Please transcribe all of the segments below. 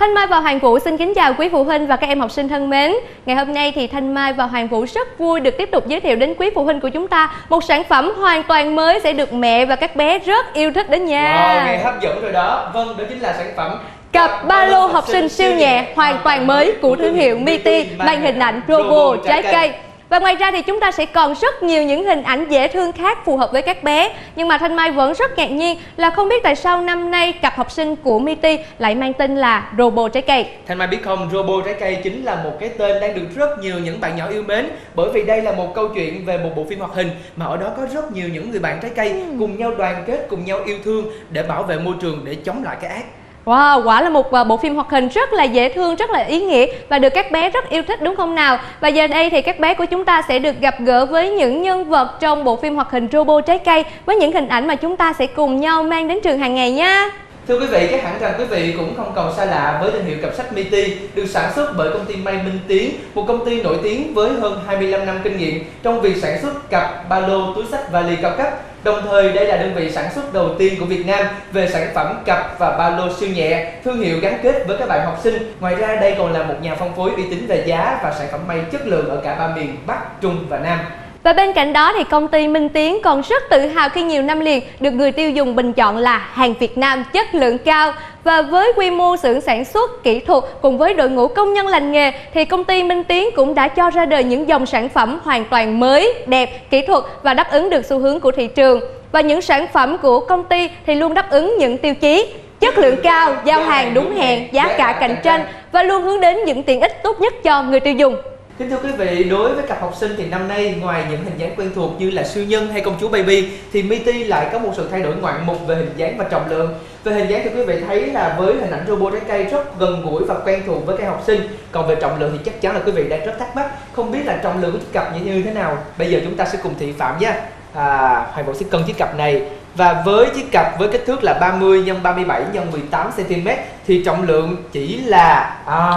Thanh Mai và Hoàng Vũ xin kính chào quý phụ huynh và các em học sinh thân mến. Ngày hôm nay thì Thanh Mai và Hoàng Vũ rất vui được tiếp tục giới thiệu đến quý phụ huynh của chúng ta một sản phẩm hoàn toàn mới sẽ được mẹ và các bé rất yêu thích đó nha. Wow, nghe hấp dẫn rồi đó. Vâng, đó chính là sản phẩm cặp ba lô học sinh siêu nhẹ hoàn toàn mới của thương hiệu Miti mang hình ảnh robot trái cây. Và ngoài ra thì chúng ta sẽ còn rất nhiều những hình ảnh dễ thương khác phù hợp với các bé. Nhưng mà Thanh Mai vẫn rất ngạc nhiên là không biết tại sao năm nay cặp học sinh của Miti lại mang tên là robot trái cây. Thanh Mai biết không, robot trái cây chính là một cái tên đang được rất nhiều những bạn nhỏ yêu mến. Bởi vì đây là một câu chuyện về một bộ phim hoạt hình mà ở đó có rất nhiều những người bạn trái cây cùng nhau đoàn kết, cùng nhau yêu thương để bảo vệ môi trường, để chống lại cái ác. Wow, quả là một bộ phim hoạt hình rất là dễ thương, rất là ý nghĩa và được các bé rất yêu thích đúng không nào? Và giờ đây thì các bé của chúng ta sẽ được gặp gỡ với những nhân vật trong bộ phim hoạt hình robot trái cây với những hình ảnh mà chúng ta sẽ cùng nhau mang đến trường hàng ngày nha. Thưa quý vị, chắc hẳn rằng quý vị cũng không còn xa lạ với thương hiệu cặp sách Miti được sản xuất bởi công ty May Minh Tiến, một công ty nổi tiếng với hơn 25 năm kinh nghiệm trong việc sản xuất cặp ba lô, túi xách vali cao cấp. Đồng thời đây là đơn vị sản xuất đầu tiên của Việt Nam về sản phẩm cặp và ba lô siêu nhẹ, thương hiệu gắn kết với các bạn học sinh. Ngoài ra đây còn là một nhà phân phối uy tín về giá và sản phẩm may chất lượng ở cả ba miền Bắc, Trung và Nam. Và bên cạnh đó thì công ty Minh Tiến còn rất tự hào khi nhiều năm liền được người tiêu dùng bình chọn là hàng Việt Nam chất lượng cao. Và với quy mô xưởng sản xuất, kỹ thuật cùng với đội ngũ công nhân lành nghề thì công ty Minh Tiến cũng đã cho ra đời những dòng sản phẩm hoàn toàn mới, đẹp, kỹ thuật và đáp ứng được xu hướng của thị trường. Và những sản phẩm của công ty thì luôn đáp ứng những tiêu chí chất lượng cao, giao hàng đúng hẹn, giá cả cạnh tranh và luôn hướng đến những tiện ích tốt nhất cho người tiêu dùng. Kính thưa quý vị, đối với cặp học sinh thì năm nay ngoài những hình dáng quen thuộc như là siêu nhân hay công chúa baby thì Miti lại có một sự thay đổi ngoạn mục về hình dáng và trọng lượng. Về hình dáng thì quý vị thấy là với hình ảnh robot trái cây rất gần gũi và quen thuộc với các học sinh. Còn về trọng lượng thì chắc chắn là quý vị đang rất thắc mắc, không biết là trọng lượng của chiếc cặp như thế nào. Bây giờ chúng ta sẽ cùng thị phạm nhé. Hoàng Vũ sẽ cân chiếc cặp này. Và với chiếc cặp với kích thước là 30 x 37 x 18 cm thì trọng lượng chỉ là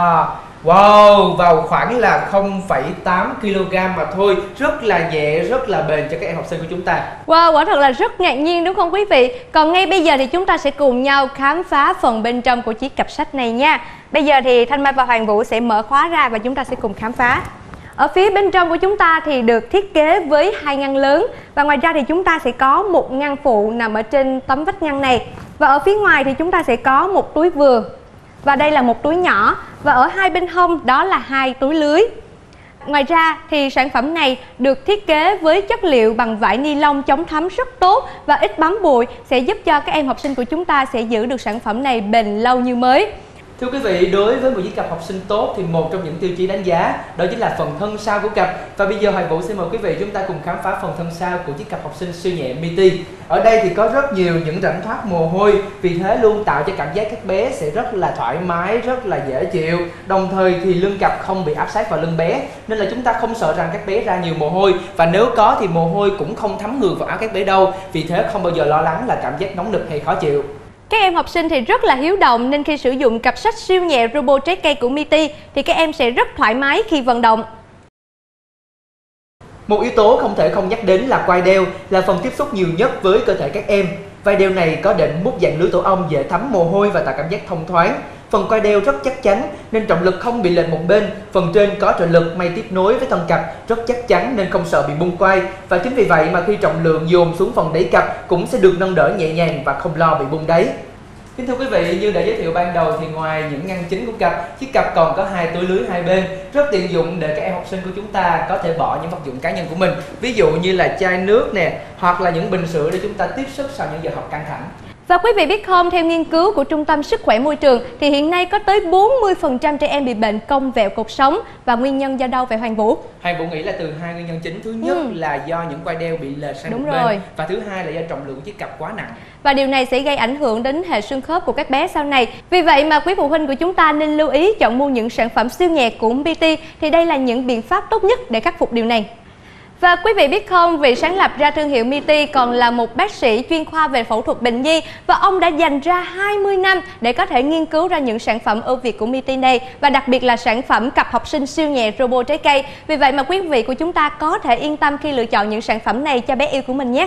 wow, vào khoảng là 0,8 kg mà thôi. Rất là nhẹ, rất là bền cho các em học sinh của chúng ta. Wow, quả thật là rất ngạc nhiên đúng không quý vị? Còn ngay bây giờ thì chúng ta sẽ cùng nhau khám phá phần bên trong của chiếc cặp sách này nha. Bây giờ thì Thanh Mai và Hoàng Vũ sẽ mở khóa ra và chúng ta sẽ cùng khám phá. Ở phía bên trong của chúng ta thì được thiết kế với 2 ngăn lớn. Và ngoài ra thì chúng ta sẽ có một ngăn phụ nằm ở trên tấm vách ngăn này. Và ở phía ngoài thì chúng ta sẽ có một túi vừa. Và đây là một túi nhỏ. Và ở hai bên hông đó là 2 túi lưới. Ngoài ra thì sản phẩm này được thiết kế với chất liệu bằng vải ni lông chống thấm rất tốt và ít bám bụi, sẽ giúp cho các em học sinh của chúng ta sẽ giữ được sản phẩm này bền lâu như mới. Thưa quý vị, đối với một chiếc cặp học sinh tốt thì một trong những tiêu chí đánh giá đó chính là phần thân sau của cặp. Và bây giờ Hoàng Vũ sẽ mời quý vị chúng ta cùng khám phá phần thân sau của chiếc cặp học sinh siêu nhẹ Miti. Ở đây thì có rất nhiều những rãnh thoát mồ hôi, vì thế luôn tạo cho cảm giác các bé sẽ rất là thoải mái, rất là dễ chịu. Đồng thời thì lưng cặp không bị áp sát vào lưng bé, nên là chúng ta không sợ rằng các bé ra nhiều mồ hôi. Và nếu có thì mồ hôi cũng không thấm ngược vào áo các bé đâu, vì thế không bao giờ lo lắng là cảm giác nóng nực hay khó chịu. Các em học sinh thì rất là hiếu động nên khi sử dụng cặp sách siêu nhẹ robot trái cây của Miti thì các em sẽ rất thoải mái khi vận động. Một yếu tố không thể không nhắc đến là quai đeo, là phần tiếp xúc nhiều nhất với cơ thể các em. Vai đeo này có đệm mút dạng lưới tổ ong dễ thấm mồ hôi và tạo cảm giác thông thoáng. Phần quai đeo rất chắc chắn nên trọng lực không bị lệch một bên. Phần trên có trợ lực may tiếp nối với thân cặp rất chắc chắn nên không sợ bị bung quai. Và chính vì vậy mà khi trọng lượng dồn xuống phần đáy cặp cũng sẽ được nâng đỡ nhẹ nhàng và không lo bị bung đáy. Kính thưa quý vị, như đã giới thiệu ban đầu thì ngoài những ngăn chính của cặp, chiếc cặp còn có 2 túi lưới hai bên, rất tiện dụng để các em học sinh của chúng ta có thể bỏ những vật dụng cá nhân của mình, ví dụ như là chai nước nè, hoặc là những bình sữa để chúng ta tiếp sức sau những giờ học căng thẳng. Và quý vị biết không, theo nghiên cứu của Trung tâm Sức khỏe Môi trường thì hiện nay có tới 40% trẻ em bị bệnh cong vẹo cột sống. Và nguyên nhân do đâu vậy Hoàng Vũ? Hoàng Vũ nghĩ là từ 2 nguyên nhân chính. Thứ nhất là do những quai đeo bị lệch sang một rồi. bên, và thứ hai là do trọng lượng của chiếc cặp quá nặng. Và điều này sẽ gây ảnh hưởng đến hệ xương khớp của các bé sau này. Vì vậy mà quý phụ huynh của chúng ta nên lưu ý chọn mua những sản phẩm siêu nhẹ của Miti, thì đây là những biện pháp tốt nhất để khắc phục điều này. Và quý vị biết không, vị sáng lập ra thương hiệu Miti còn là một bác sĩ chuyên khoa về phẫu thuật bệnh nhi và ông đã dành ra 20 năm để có thể nghiên cứu ra những sản phẩm ưu việt của Miti này, và đặc biệt là sản phẩm cặp học sinh siêu nhẹ robot trái cây. Vì vậy mà quý vị của chúng ta có thể yên tâm khi lựa chọn những sản phẩm này cho bé yêu của mình nhé.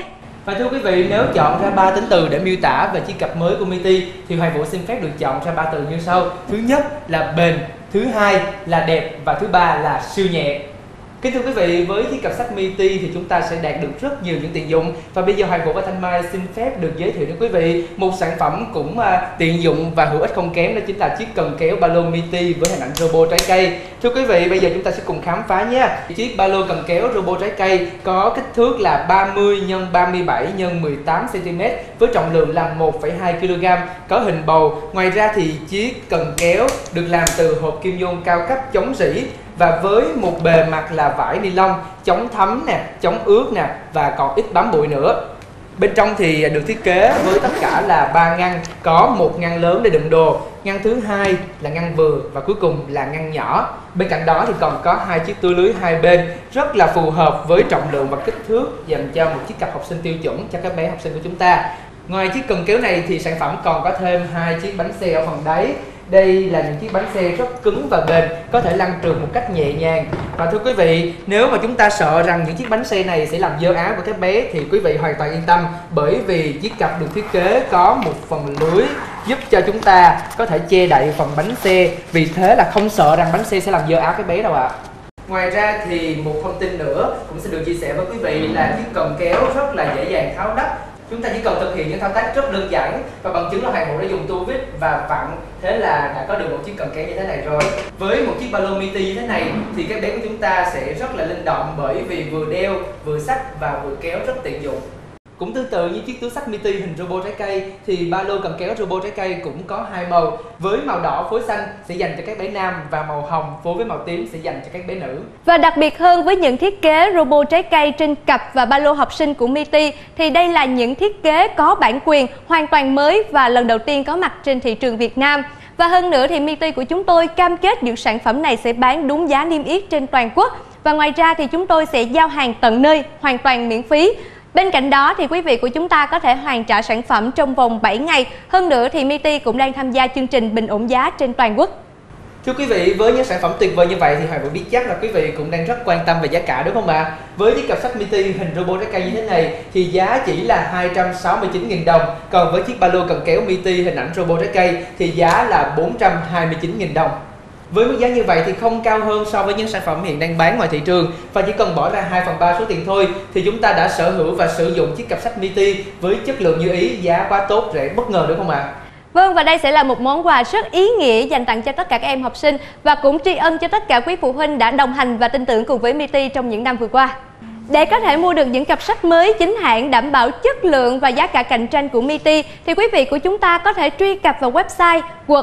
Và thưa quý vị, nếu chọn ra 3 tính từ để miêu tả về chiếc cặp mới của Miti thì Hoàng Vũ xin phép được chọn ra 3 từ như sau. Thứ nhất là bền, thứ hai là đẹp và thứ ba là siêu nhẹ. Kính thưa quý vị, với chiếc cặp sách Miti thì chúng ta sẽ đạt được rất nhiều những tiện dụng. Và bây giờ Hoàng Vũ và Thanh Mai xin phép được giới thiệu đến quý vị một sản phẩm cũng tiện dụng và hữu ích không kém, đó chính là chiếc cần kéo ba lô Miti với hình ảnh robot trái cây. Thưa quý vị, bây giờ chúng ta sẽ cùng khám phá nhé. Chiếc ba lô cần kéo robot trái cây có kích thước là 30 x 37 x 18 cm với trọng lượng là 1,2 kg, có hình bầu. Ngoài ra thì chiếc cần kéo được làm từ hộp kim nhôm cao cấp chống rỉ và với một bề mặt là vải ni lông chống thấm nè, chống ướt nè và còn ít bám bụi nữa. Bên trong thì được thiết kế với tất cả là 3 ngăn, có một ngăn lớn để đựng đồ, ngăn thứ hai là ngăn vừa và cuối cùng là ngăn nhỏ. Bên cạnh đó thì còn có 2 chiếc túi lưới hai bên rất là phù hợp với trọng lượng và kích thước dành cho một chiếc cặp học sinh tiêu chuẩn cho các bé học sinh của chúng ta. Ngoài chiếc cần kéo này thì sản phẩm còn có thêm 2 chiếc bánh xe ở phần đáy. Đây là những chiếc bánh xe rất cứng và bền, có thể lăn trượt một cách nhẹ nhàng. Và thưa quý vị, nếu mà chúng ta sợ rằng những chiếc bánh xe này sẽ làm dơ áo của các bé thì quý vị hoàn toàn yên tâm, bởi vì chiếc cặp được thiết kế có một phần lưới giúp cho chúng ta có thể che đậy phần bánh xe, vì thế là không sợ rằng bánh xe sẽ làm dơ áo các bé đâu ạ. Ngoài ra thì một thông tin nữa cũng sẽ được chia sẻ với quý vị là chiếc cần kéo rất là dễ dàng tháo nắp. Chúng ta chỉ cần thực hiện những thao tác rất đơn giản và bằng chứng là Hoàng Vũ đã dùng tua vít và vặn, thế là đã có được một chiếc cần kéo như thế này rồi. Với một chiếc ba lô Miti như thế này thì các bé của chúng ta sẽ rất là linh động, bởi vì vừa đeo, vừa xách và vừa kéo rất tiện dụng. Cũng tương tự như chiếc túi xách Miti hình robot trái cây thì ba lô cần kéo robot trái cây cũng có 2 màu, với màu đỏ phối xanh sẽ dành cho các bé nam và màu hồng phối với màu tím sẽ dành cho các bé nữ. Và đặc biệt hơn với những thiết kế robot trái cây trên cặp và ba lô học sinh của Miti thì đây là những thiết kế có bản quyền, hoàn toàn mới và lần đầu tiên có mặt trên thị trường Việt Nam. Và hơn nữa thì Miti của chúng tôi cam kết những sản phẩm này sẽ bán đúng giá niêm yết trên toàn quốc. Và ngoài ra thì chúng tôi sẽ giao hàng tận nơi, hoàn toàn miễn phí. Bên cạnh đó thì quý vị của chúng ta có thể hoàn trả sản phẩm trong vòng 7 ngày. Hơn nữa thì Miti cũng đang tham gia chương trình bình ổn giá trên toàn quốc. Thưa quý vị, với những sản phẩm tuyệt vời như vậy thì Hoàng Vũ biết chắc là quý vị cũng đang rất quan tâm về giá cả, đúng không ạ? Với chiếc cặp sách Miti hình robot trái cây như thế này thì giá chỉ là 269.000 đồng. Còn với chiếc ba lô cần kéo Miti hình ảnh robot trái cây thì giá là 429.000 đồng. Với mức giá như vậy thì không cao hơn so với những sản phẩm hiện đang bán ngoài thị trường, và chỉ cần bỏ ra 2/3 số tiền thôi thì chúng ta đã sở hữu và sử dụng chiếc cặp sách Miti với chất lượng như ý, giá quá tốt, rẻ bất ngờ, đúng không ạ? Vâng, và đây sẽ là một món quà rất ý nghĩa dành tặng cho tất cả các em học sinh và cũng tri ân cho tất cả quý phụ huynh đã đồng hành và tin tưởng cùng với Miti trong những năm vừa qua. Để có thể mua được những cặp sách mới chính hãng đảm bảo chất lượng và giá cả cạnh tranh của Miti thì quý vị của chúng ta có thể truy cập vào website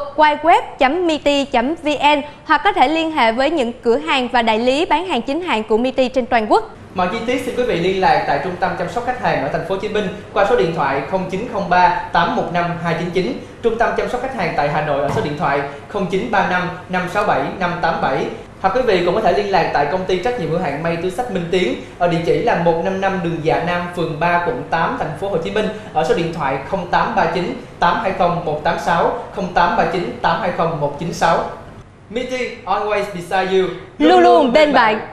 worldwideweb.miti.vn hoặc có thể liên hệ với những cửa hàng và đại lý bán hàng chính hãng của Miti trên toàn quốc. Mọi chi tiết xin quý vị liên lạc tại trung tâm chăm sóc khách hàng ở thành phố Hồ Chí Minh qua số điện thoại 0903 815 299, trung tâm chăm sóc khách hàng tại Hà Nội ở số điện thoại 0935 567 587. Hoặc quý vị cũng có thể liên lạc tại công ty trách nhiệm hữu hạn may túi xách Minh Tiến ở địa chỉ là 155 đường Dạ Nam, phường 3, quận 8, thành phố Hồ Chí Minh ở số điện thoại 0839 820 186, 0839 820 196. Miti, always beside you, Luôn luôn bên bạn.